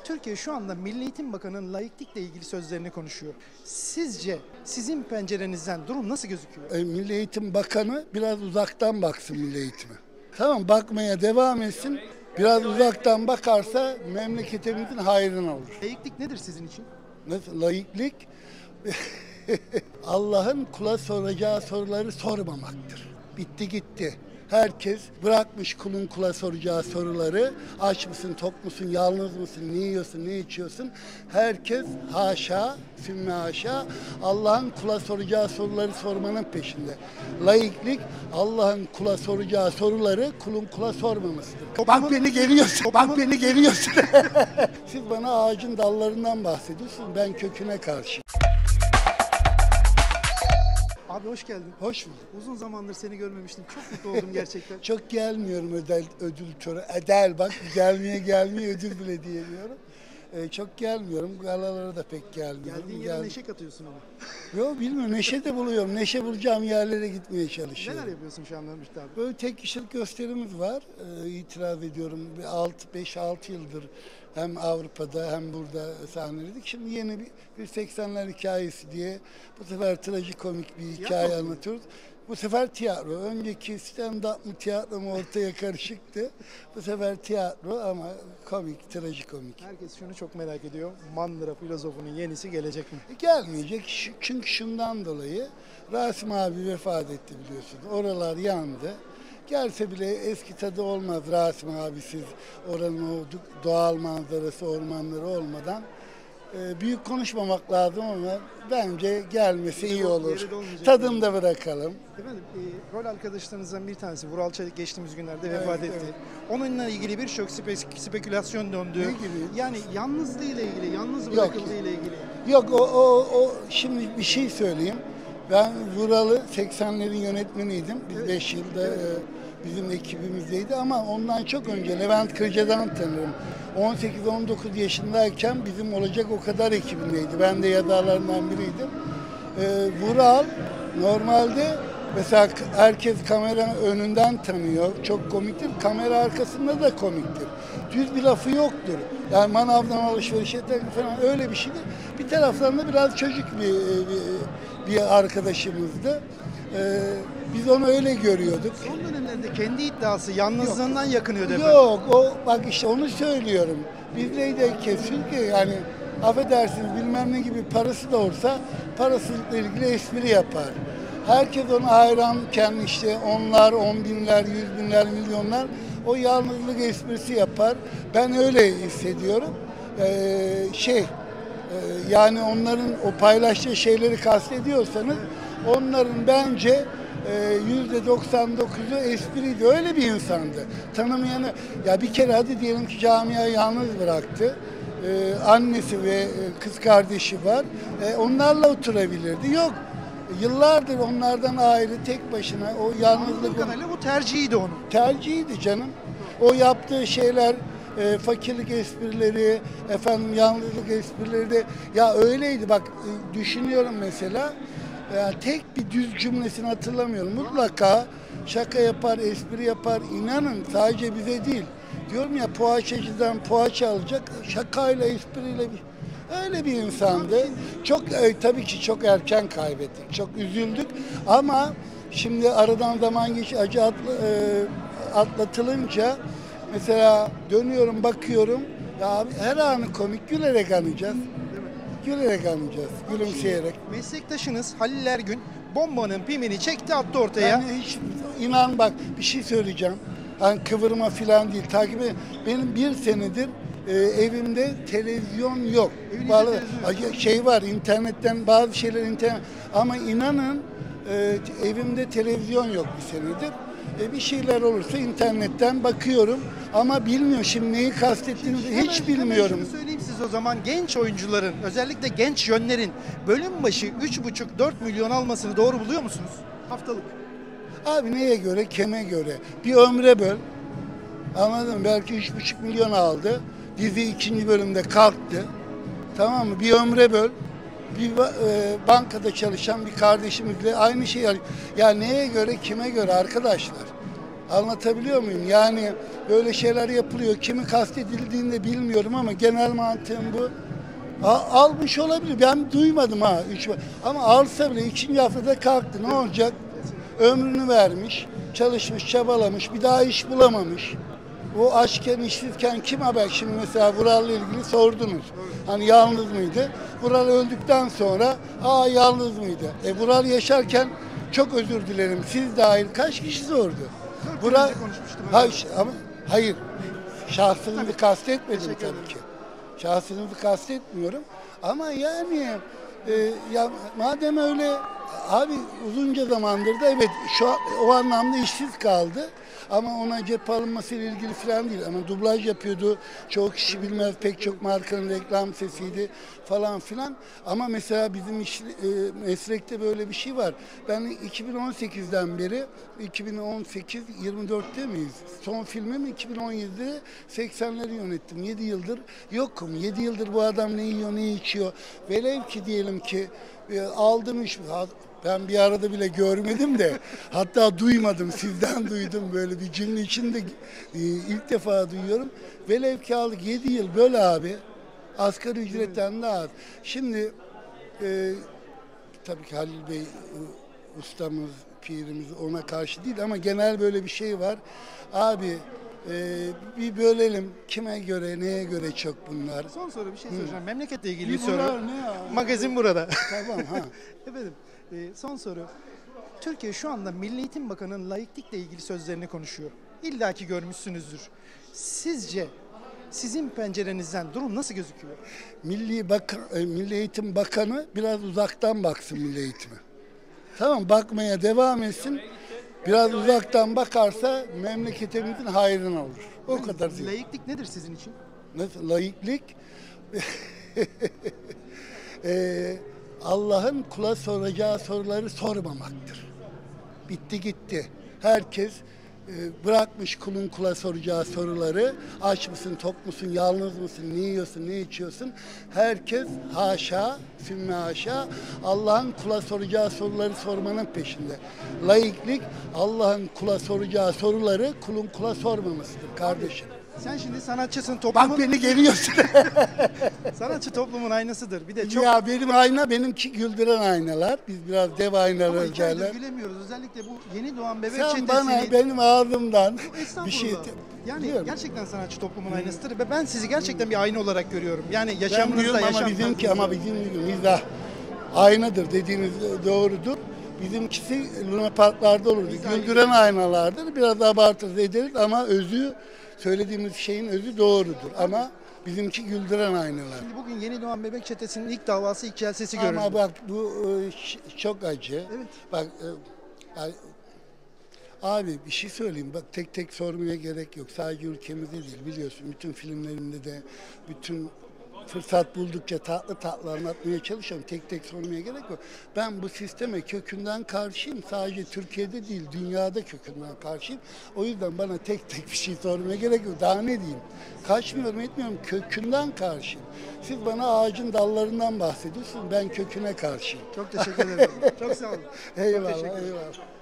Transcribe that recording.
Türkiye şu anda Milli Eğitim Bakanı'nın laiklikle ilgili sözlerini konuşuyor. Sizce sizin pencerenizden durum nasıl gözüküyor? Milli Eğitim Bakanı biraz uzaktan baksın milli eğitime. Tamam, bakmaya devam etsin. Biraz uzaktan bakarsa memleketimizin hayrına olur. Laiklik nedir sizin için? Nasıl laiklik? Allah'ın kula soracağı soruları sormamaktır. Bitti gitti. Herkes bırakmış kulun kula soracağı soruları. Aç mısın, tok musun, yalnız mısın, ne yiyorsun, ne içiyorsun? Herkes haşa, sümme haşa, Allah'ın kula soracağı soruları sormanın peşinde. Laiklik, Allah'ın kula soracağı soruları kulun kula sormamasıdır. Bak beni geliyorsun, bak beni geliyorsun. Siz bana ağacın dallarından bahsediyorsunuz, ben köküne karşı. Abi hoş geldin. Hoş bulduk. Uzun zamandır seni görmemiştim. Çok mutlu oldum gerçekten. Çok gelmiyorum ödül töreni. Bak gelmeye ödül bile diyemiyorum. Çok gelmiyorum. Galalara da pek gelmiyorum. Geldiğin yere neşe katıyorsun ama. Yok bilmiyorum. Neşe de buluyorum. Neşe bulacağım yerlere gitmeye çalışıyorum. Neler yapıyorsun şu anda Müftü abi? Böyle tek kişilik gösterimiz var. İtiraz ediyorum. 5-6 yıldır hem Avrupa'da hem burada sahneledik. Şimdi yeni bir 80'ler hikayesi diye bu sefer trajikomik bir hikaye anlatıyoruz. Bu sefer tiyatro. Önceki stand-up mı tiyatro mu ortaya karışıktı. Bu sefer tiyatro ama komik, trajikomik. Herkes şunu çok merak ediyor. Mandıra filozofunun yenisi gelecek mi? Gelmeyecek. Çünkü şundan dolayı Rasim abi vefat etti biliyorsunuz. Oralar yandı. Gelse bile eski tadı olmaz Rasim abisiz. Oranın o doğal manzarası, ormanları olmadan. Büyük konuşmamak lazım ama bence gelmesi iyi olur. Tadını da bırakalım. Efendim, rol arkadaşlarınızdan bir tanesi Vural Çelik geçtiğimiz günlerde vefat etti. Evet. Onunla ilgili birçok spekülasyon döndü. Ne gibi? Yani yalnızlığı ile ilgili, yalnız bırakıldığı ile ilgili. Yok o şimdi bir şey söyleyeyim. Ben Vural'ı 80'lerin yönetmeniydim. Biz 5 yılda bizim ekibimizdeydi ama ondan çok önce Levent Kırca'dan tanırım. 18-19 yaşındayken bizim Olacak O Kadar ekibindeydi. Ben de yazarlarından biriydim. Vural normalde mesela herkes kamera önünden tanıyor. Çok komiktir. Kamera arkasında da komiktir. Düz bir lafı yoktur. Yani manavdan alışverişe falan öyle bir şeydir. Bir taraftan da biraz çocuk bir arkadaşımızdı. Biz onu öyle görüyorduk. Son dönemlerde kendi iddiası yalnızlığından yakınıyor dedi. Yok, bak işte onu söylüyorum. Bizdeyken çünkü yani affedersiniz bilmem ne gibi parası da olsa parasızlıkla ilgili espri yapar. Herkes ona hayranken işte onlar, 10 binler, 100 binler, milyonlar o yalnızlık esprisi yapar. Ben öyle hissediyorum. Yani onların o paylaştığı şeyleri kastediyorsanız onların bence %99'u espriydi. Öyle bir insandı. Tanımayanı ya bir kere hadi diyelim ki camiayı yalnız bıraktı. Annesi ve kız kardeşi var. Onlarla oturabilirdi. Yok. Yıllardır onlardan ayrı tek başına o yalnızlık. Bu tercihiydi onun. Tercihiydi canım. O yaptığı şeyler fakirlik esprileri, yalnızlık esprileri de ya öyleydi. Bak düşünüyorum mesela. Tek bir düz cümlesini hatırlamıyorum. Mutlaka şaka yapar, espri yapar. İnanın sadece bize değil. Diyorum ya poğaçacıdan poğaça alacak. Şakayla, espriyle öyle bir insandı. Çok tabii ki çok erken kaybettik. Çok üzüldük. Ama şimdi aradan zaman acı atlatılınca mesela dönüyorum, bakıyorum. Ya abi, her anı komik, gülerek anacağız. Gülerek anlayacağız, gülümseyerek. Meslektaşınız Halil Ergün bombanın pimini çekti attı ortaya. Yani hiç, inan bak bir şey söyleyeceğim. Hani kıvırma falan değil. Benim bir senedir evimde televizyon yok. Şey var internetten bazı şeyler internet ama inanın evimde televizyon yok bir senedir. Bir şeyler olursa internetten bakıyorum ama bilmiyorum şimdi neyi kastettiğinizi hiç bilmiyorum. Şunu söyleyeyim size o zaman genç oyuncuların özellikle genç yönlerin bölüm başı 3,5-4 milyon almasını doğru buluyor musunuz? Haftalık. Abi neye göre? Kime göre? Bir ömre böl. Anladın mı? Belki 3,5 milyon aldı. Dizi 2. bölümde kalktı. Tamam mı? Bir ömre böl. Bir bankada çalışan bir kardeşimizle aynı şeyi. Ya neye göre, kime göre arkadaşlar? Anlatabiliyor muyum? Yani böyle şeyler yapılıyor. Kimi kastedildiğini de bilmiyorum ama genel mantığım bu. Almış olabilir. Ben duymadım ha. Ama alsa bile ikinci haftada kalktı. Ne olacak? Ömrünü vermiş, çalışmış, çabalamış, bir daha iş bulamamış. O açken, işsizken kim haber? Şimdi mesela Vural'la ilgili sordunuz. Hani yalnız mıydı? Vural öldükten sonra yalnız mıydı? Vural yaşarken çok özür dilerim. Siz dahil kaç kişi sordu? Vural hayır. Şahsınızı kastetmedim tabii ki. Şahsınızı kastetmiyorum. Ama yani ya madem öyle abi uzunca zamandır da evet o anlamda işsiz kaldı. Ama ona cep alınmasıyla ilgili falan değil. Ama dublaj yapıyordu. Çoğu kişi bilmez. Pek çok markanın reklam sesiydi falan filan. Ama mesela bizim meslekte böyle bir şey var. Ben 2018'den beri 2018 24'te miyiz? Son filmimi 2017'de 80'leri yönettim. 7 yıldır yokum. 7 yıldır bu adam ne yiyor ne içiyor. Velev ki diyelim ki aldım iş. Ben bir arada bile görmedim de hatta duymadım, sizden duydum böyle bir cümle içinde ilk defa duyuyorum. Velev ki aldık 7 yıl böyle abi asgari ücretten daha az. Şimdi tabii ki Halil Bey ustamız, pirimiz ona karşı değil ama genel böyle bir şey var. Abi bir bölelim kime göre neye göre çok bunlar. Son soru bir şey soracağım. Memleketle ilgili bir Bir soru. bunlar ne ya? Magazin burada. Tamam ha. Efendim son soru. Türkiye şu anda Milli Eğitim Bakanı'nın laiklikle ilgili sözlerini konuşuyor. İlla ki görmüşsünüzdür. Sizce sizin pencerenizden durum nasıl gözüküyor? Milli Eğitim Bakanı biraz uzaktan baksın Milli Eğitime. Tamam bakmaya devam etsin. Biraz uzaktan bakarsa memleketimizin hayrına olur. O kadar değil. Laiklik nedir sizin için? Nasıl? Laiklik Allah'ın kula soracağı soruları sormamaktır. Bitti gitti. Herkes bırakmış kulun kula soracağı soruları. Aç mısın, tok musun, yalnız mısın, ne yiyorsun, ne içiyorsun? Herkes haşa, sümme haşa Allah'ın kula soracağı soruları sormanın peşinde. Laiklik Allah'ın kula soracağı soruları kulun kula sormamasıdır kardeşim. Sen şimdi sanatçısın, toplumun... Bak beni geliyorsun. Sanatçı toplumun aynasıdır. Bir de çok... Ya benim ayna benimki güldüren aynalar. Biz biraz dev Ama aynalar 2 aydır derler. gülemiyoruz. Özellikle bu yeni doğan bebek Sen çetesini... bana benim ağzımdan bir şey... Yani Biliyorum. gerçekten sanatçı toplumun aynasıdır ve ben sizi gerçekten bir ayna olarak görüyorum. Yani Ben yaşamınızda, diyorum ama bizim mizah aynadır dediğiniz doğrudur. Bizimkisi Luna Parklarda olurdu. Güldüren aynalardır. Biraz abartırız ederiz ama özü söylediğimiz şeyin özü doğrudur. Ama bizimki güldüren aynalar. Şimdi bugün yeni doğan bebek çetesinin ilk davası, ilk celsesi görüldü. Ama bak bu çok acı. Evet. Bak abi bir şey söyleyeyim. Bak tek tek sormaya gerek yok. Sadece ülkemizde değil biliyorsun. Bütün filmlerimde de bütün fırsat buldukça tatlı tatlı anlatmaya çalışıyorum. Tek tek sormaya gerek yok. Ben bu sisteme kökünden karşıyım. Sadece Türkiye'de değil, dünyada kökünden karşıyım. O yüzden bana tek tek bir şey sormaya gerek yok. Daha ne diyeyim? Kaçmıyorum, etmiyorum. Kökünden karşıyım. Siz bana ağacın dallarından bahsediyorsunuz. Ben köküne karşıyım. Çok teşekkür ederim. Çok sağ olun. Eyvallah, Çok teşekkür ederim. eyvallah.